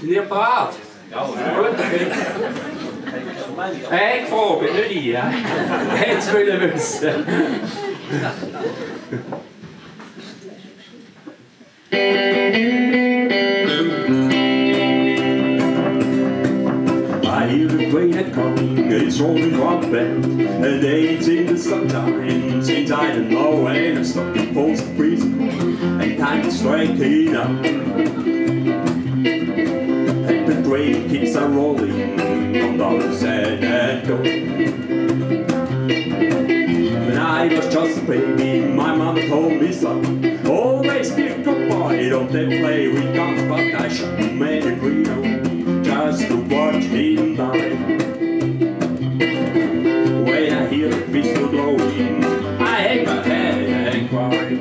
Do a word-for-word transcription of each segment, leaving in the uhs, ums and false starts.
Niet paraat? Ja, goed. Hey, ik vroeg het nu niet, hè? Het willen wissen. I hear the train coming, it's rolling on the bend, and it's in the sunshine, since I don't know when it's stopping for some reason, and time is striking up. And the train keeps on rolling, on the other side and go. When I was just a baby, my mama told me, son, always be a good boy, don't ever play with guns, but I should make a Reno, just to watch him die. When I hear the pistol blowing, I hang my head and cry.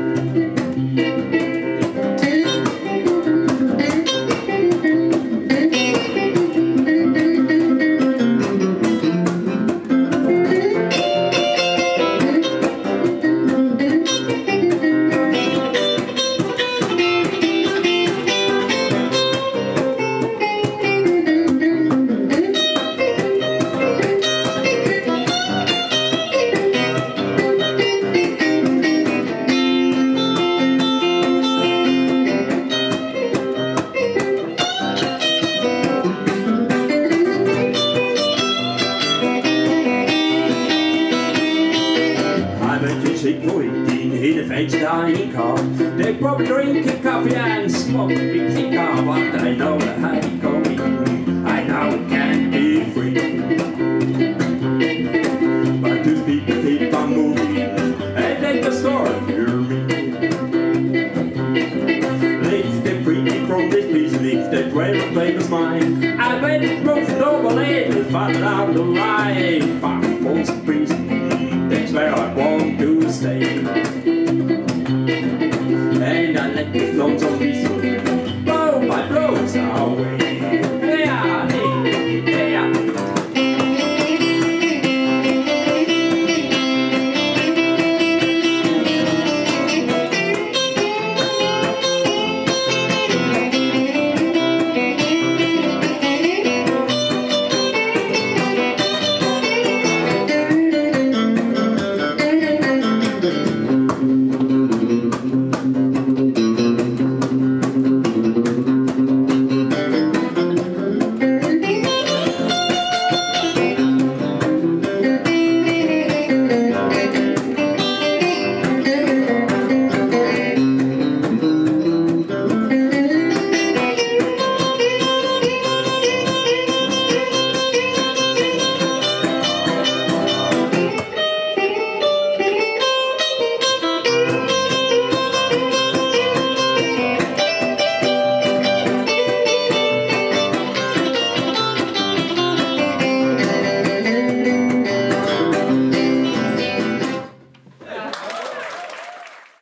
In a French dining car, they probably drinking coffee and smoking big cigar, but I know the honey going, I know it can't be free. But those people keep on moving, and they just start hear me. Let's get free from this piece of leaf that railroad plate was mine. I bet it broke the double and it's farther down the line. Far from the prison, that's where I want to stay. And I let the floats on